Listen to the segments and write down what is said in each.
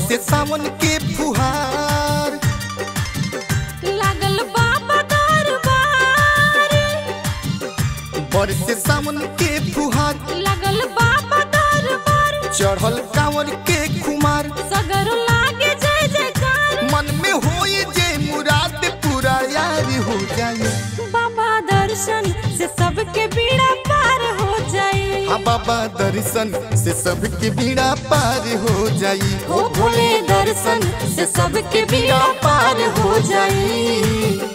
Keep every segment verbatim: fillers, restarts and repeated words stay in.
बरसे सावन के फुहार लागल बाबा दरबार। बरसे सावन के फुहार लागल बाबा दरबार। चढ़ल कांवर के खुमार सगर लागे जय जयकार। मन में होई जे मुराद पूरा यार हो जाए। बाबा दर्शन से सबके बीड़ा पार हो जाए। हाँ बाबा दर्शन से सबके बीड़ा पार हो जाई। ओ भोले दर्शन से सबके बीड़ा पार हो जाए।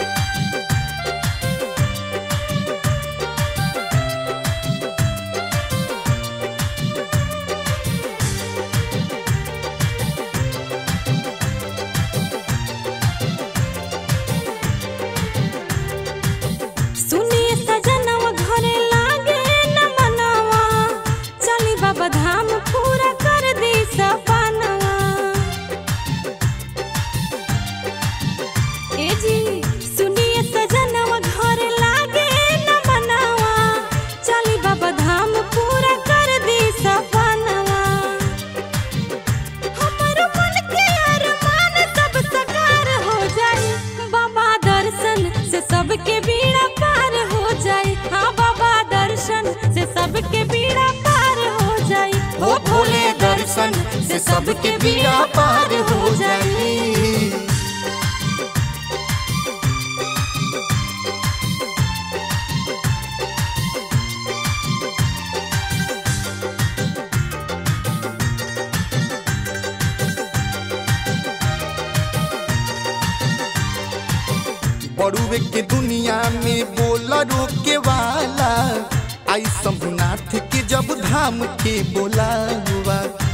सुनिए सजनवा घरे लागे न मनवा। चली बाबा धाम पूरा कर दी सपनवा। ए जी सुनिए सजनवा घरे लागे न मनवा। चली बाबा धाम पूरा कर दी सपनवा। हमर मन के अरमान सब साकार हो जाए। बाबा दर्शन से सबके बीड़ा पार हो जाए। हाँ बाबा दर्शन से सबके बीड़ा पार हो जाए। ओ भोले दर्शन से सबके बीड़ा पार हो जाए। बड़ुए के दुनिया में बोला रोके वाला आई शंभुनाथ के जब धाम के बोला हुआ।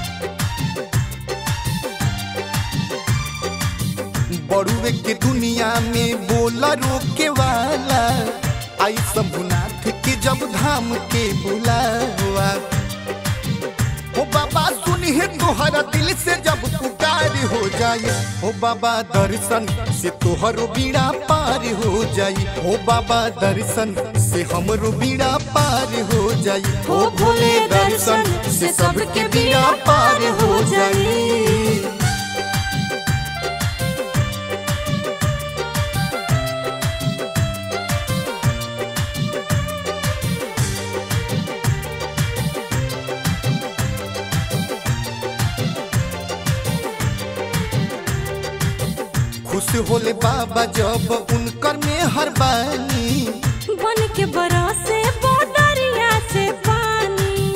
बड़ुए के दुनिया में बोला रोके वाला आई शंभुनाथ के जब धाम के बोला हुआ। ओ बाबा सुनिए तोहरा दिल से जब पुकार हो जाए। ओ बाबा दर्शन से तोहरो बीड़ा पार हो जाए। ओ बाबा दर्शन से हमरो बीड़ा पार हो जाए। ओ भोले दर्शन से सबके बीड़ा पार हो जाए। खुश होले बाबा जब उनकर में हर बानी। बन के बरसे बोदरिया से पानी।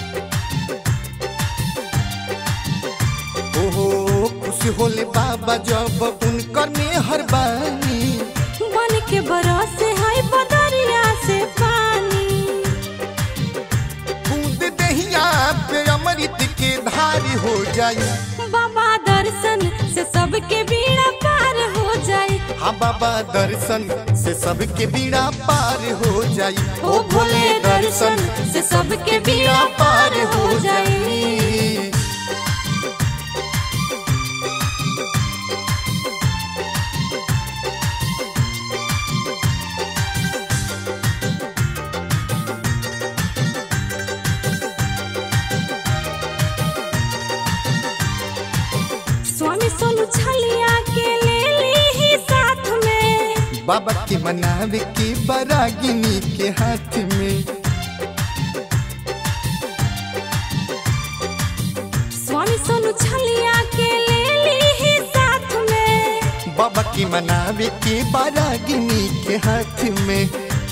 ओहो खुश होले बाबा जब उनकर में हर बानी। बन के बरसे है बोदरिया से पानी। बूंद दहिया पे अमृत के धार हो जाए। बाबा दर्शन से सबके बीड़ा पार हो जाए। हाँ बाबा दर्शन से सबके बीड़ा पार हो जाए। ओ भोले दर्शन से सबके बीड़ा पार हो जाए। स्वामी सोनू छलिया के ले ली ही साथ में। बाबा के मनावे के बरागिनी के हाथ में। स्वामी सोनू छलिया के ले ली ही साथ में। बाबा के मनावे के बरागिनी के हाथ में।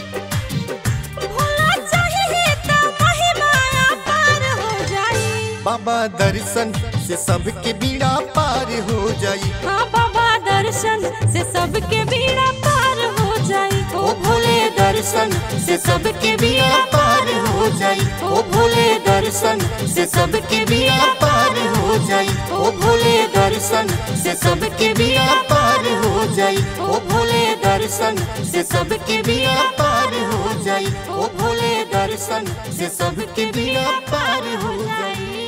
भोला चाहिए तो महिमा पार हो जाए। बाबा दर्शन से सबके बीड़ा पार हो जाए। हाँ बाबा दर्शन से सबके बीड़ा पार हो जाए। ओ भोले दर्शन से सबके बीड़ा पार हो जाए। ओ भोले दर्शन से सबके बीड़ा पार हो जाए। ओ भोले दर्शन से सबके बीड़ा पार हो जाए। ओ भोले दर्शन से सबके बीड़ा पार हो जाए। ओ भोले दर्शन से सबके बीड़ा पार हो जाए।